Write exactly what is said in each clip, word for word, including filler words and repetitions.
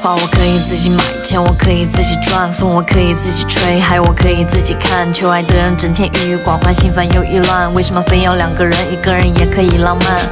话我可以自己买，钱我可以自己赚，风我可以自己吹，海我可以自己看。求爱的人整天郁郁寡欢，心烦又意乱，为什么非要两个人？一个人也可以浪漫。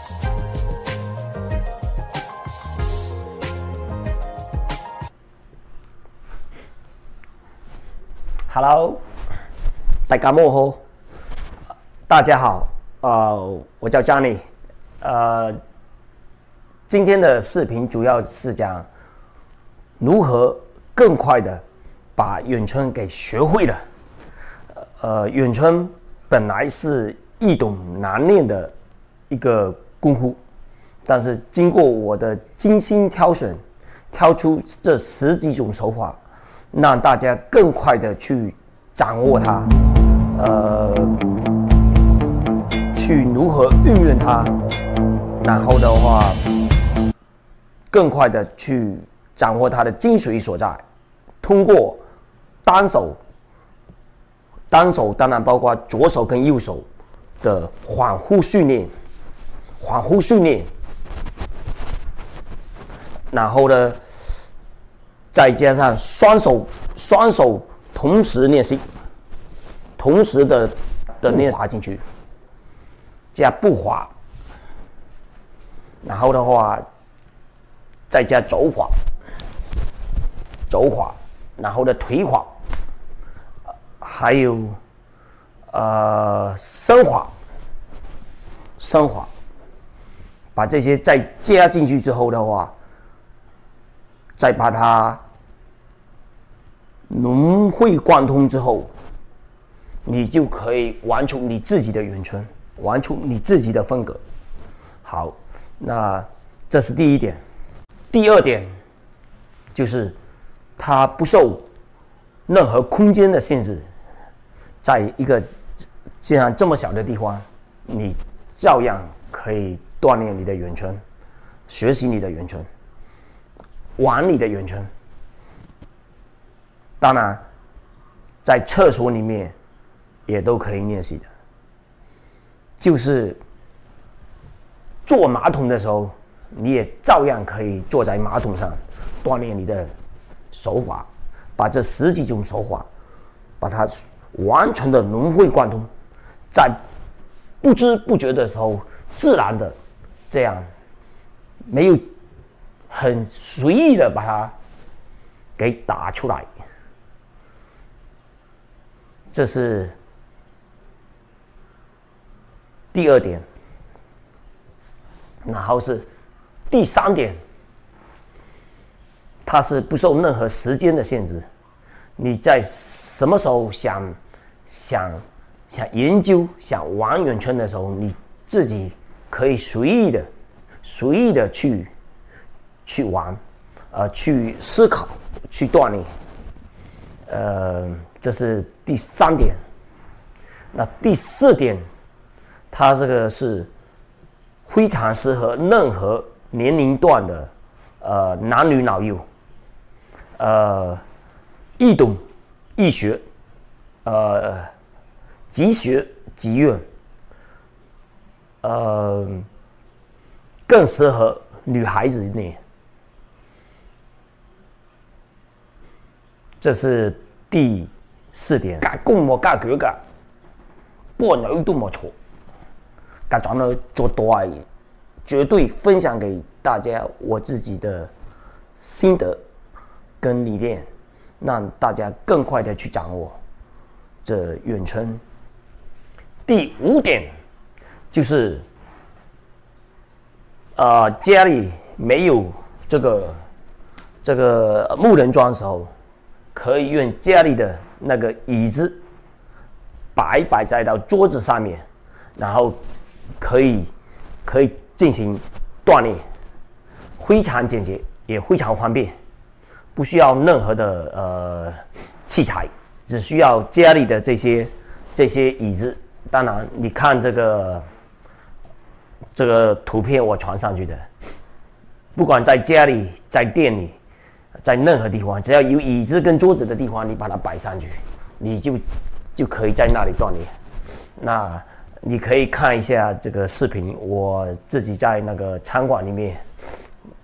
Hello， 大家好，大家好，呃，我叫 Johnny， 呃，今天的视频主要是讲如何更快的把咏春给学会了。呃，咏春本来是易懂难练的一个功夫，但是经过我的精心挑选，挑出这十几种手法。让大家更快的去掌握它，呃，去如何运用它，然后的话，更快的去掌握它的精髓所在。通过单手，单手当然包括左手跟右手的反复训练，反复训练，然后呢？再加上双手双手同时练习，同时的的练滑进去，加步滑，然后的话再加肘滑，肘滑，然后的腿滑，还有呃身滑，身滑，把这些再加进去之后的话。再把它融会贯通之后，你就可以玩出你自己的咏春，玩出你自己的风格。好，那这是第一点。第二点就是它不受任何空间的限制，在一个既然这么小的地方，你照样可以锻炼你的咏春，学习你的咏春。玩你的咏春，当然，在厕所里面也都可以练习的。就是坐马桶的时候，你也照样可以坐在马桶上锻炼你的手法，把这十几种手法，把它完全的融会贯通，在不知不觉的时候，自然的这样没有。很随意的把它给打出来，这是第二点。然后是第三点，它是不受任何时间的限制。你在什么时候想想想研究、想玩咏春的时候，你自己可以随意的、随意的去。去玩，呃，去思考，去锻炼，呃，这是第三点。那第四点，它这个是非常适合任何年龄段的，呃，男女老幼，呃，易懂易学，呃，即学即用，呃，更适合女孩子练。这是第四點，加功我加腳噶，波女都冇錯。加咱呢做到絕對分享給大家我自己的心得跟理念，讓大家更快的去掌握這詠春。第五點就是，呃，家裡沒有這個這個木人樁的時候。可以用家里的那个椅子摆摆在到桌子上面，然后可以可以进行锻炼，非常简洁，也非常方便，不需要任何的呃器材，只需要家里的这些这些椅子。当然，你看这个这个图片我传上去的，不管在家里，在店里。在任何地方，只要有椅子跟桌子的地方，你把它摆上去，你就就可以在那里锻炼。那你可以看一下这个视频，我自己在那个餐馆里面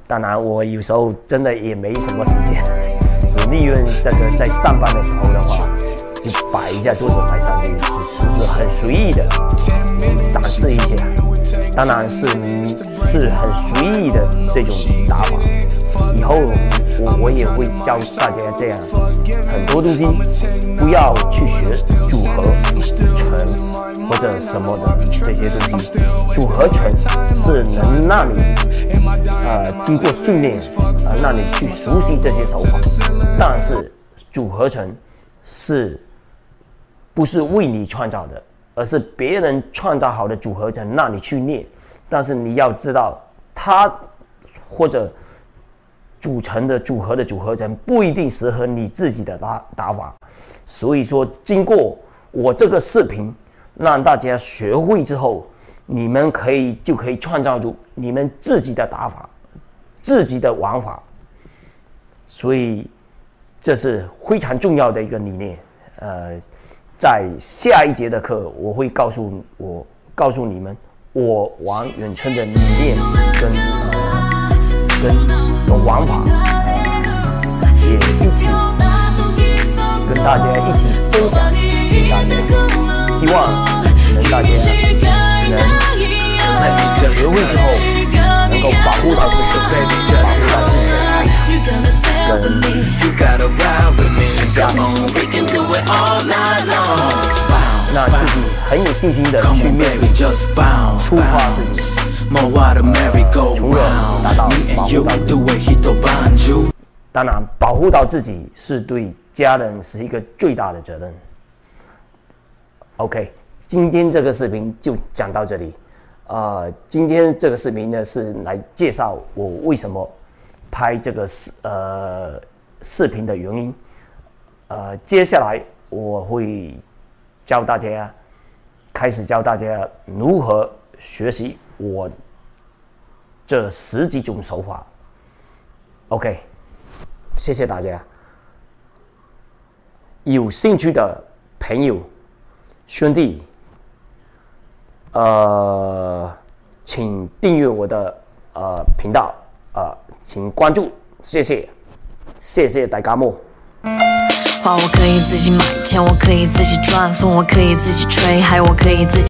当然，我有时候真的也没什么时间，只利用这个在上班的时候的话，就摆一下桌子摆上去，只是很随意的展示一下。当然是是很随意的这种打法。以后我我也会教大家这样，很多东西不要去学组合拳或者什么的这些东西。组合拳是能让你呃经过训练，呃让你去熟悉这些手法。但是组合拳是不是为你创造的，而是别人创造好的组合拳让你去练。但是你要知道，它或者组成的组合的组合拳不一定适合你自己的打打法，所以说经过我这个视频让大家学会之后，你们可以就可以创造出你们自己的打法、自己的玩法，所以这是非常重要的一个理念。呃，在下一节的课我会告诉我告诉你们我玩远程的理念跟呃跟。跟玩法，呃，也一起跟大家一起分享给大家，希望能大家能在学会之后，能够保护到自己，保护到自己的财产，跟家庭，那自己很有信心的去面对突发事情。从而达到保护到自己。当然，保护到自己是对家人是一个最大的责任。OK， 今天这个视频就讲到这里。呃，今天这个视频呢是来介绍我为什么拍这个视呃视频的原因。呃，接下来我会教大家，开始教大家如何学习我这十几种手法。 OK， 谢谢大家。有兴趣的朋友兄弟，呃，请订阅我的呃频道，呃，请关注，谢谢，谢谢大家么。 花我可以自己买，钱我可以自己赚，风我可以自己吹，海我可以自己。